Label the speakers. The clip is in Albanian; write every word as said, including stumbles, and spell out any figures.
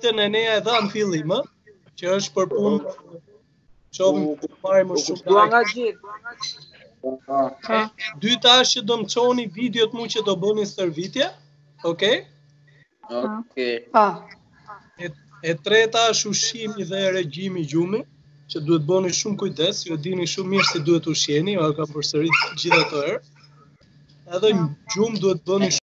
Speaker 1: Të në neja e dha në fillim, ë? Që është për punë qovim të marrë më shumë
Speaker 2: Dua nga
Speaker 1: like.
Speaker 2: gjithë.
Speaker 1: Dyta është që do më çoni videot mu që do bëni stërvitje, okay?
Speaker 2: Okej.
Speaker 3: Pa.
Speaker 1: E, e treta është ushqimi dhe regjimi gjumi, që duhet bëni shumë kujdes, ju e dini shumë mirë si duhet ushqeni, o kam përsërit gjithë ato herë. Edhe në gjumë duhet bëni